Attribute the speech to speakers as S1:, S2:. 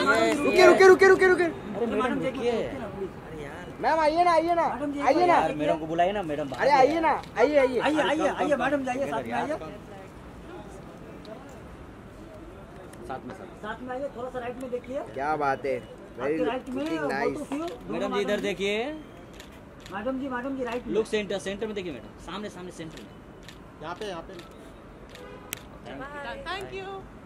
S1: रुके रुके रुके रुके।
S2: अरे मैडम देखिए,
S1: मैम आइए ना, आइए ना, आइए ना,
S2: मैडम को बुलाइए ना मैडम।
S1: अरे आइए ना, आइए आइए
S3: आइए आइए आइए मैडम जाइए, साथ में आइए, साथ में आइए। थोड़ा सा राइट में देखिए।
S1: क्या बात है, वेरी
S3: राइट में
S1: नाइस।
S2: मैडम जी इधर देखिए,
S3: मैडम जी राइट में।
S2: लुक सेंटर, सेंटर में देखिए मैडम, सामने सामने सेंटर में।
S4: यहाँ पे
S5: थैंक यू।